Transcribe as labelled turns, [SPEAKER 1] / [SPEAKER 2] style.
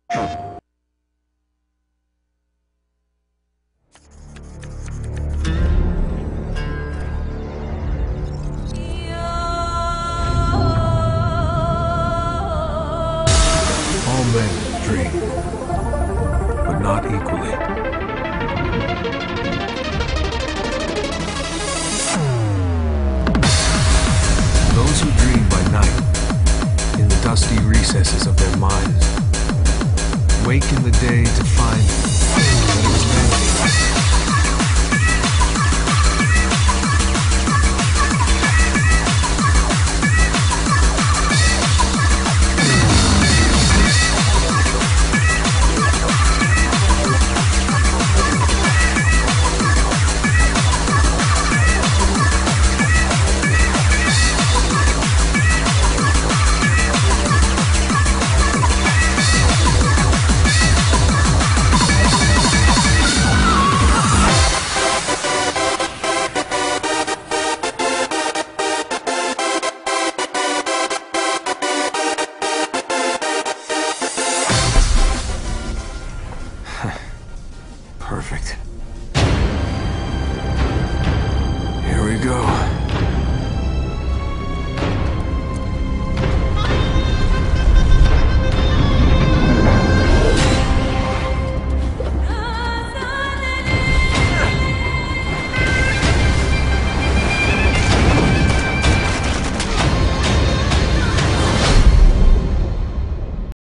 [SPEAKER 1] All men dream, but not equally. Those who dream by night, in the dusty recesses of their minds, wake in the day to find